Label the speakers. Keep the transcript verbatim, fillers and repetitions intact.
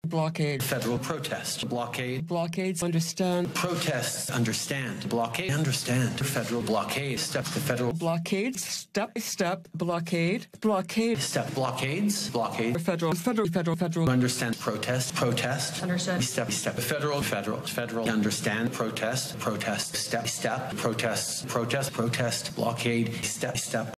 Speaker 1: Blockade.
Speaker 2: Federal protest. Blockade.
Speaker 1: Blockades understand.
Speaker 2: Protests understand. Blockade understand. Federal blockade. Step the federal
Speaker 1: Blockades. Step by step. Blockade. Blockade.
Speaker 2: step blockades. Blockade.
Speaker 1: Federal. Federal. Federal. Federal.
Speaker 2: Understand. Protest. Protest.
Speaker 1: Understand.
Speaker 2: Step step. Federal. Federal. Federal. Understand. Protest. Protest. Step step. Protest. Protest. Protest. Blockade. Step step.